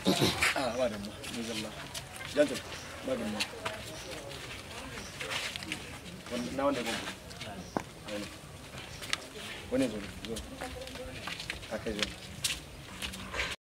a ba da mu ni zalla janto ba da mu wannan na wanda gobe wani zo ka kai zo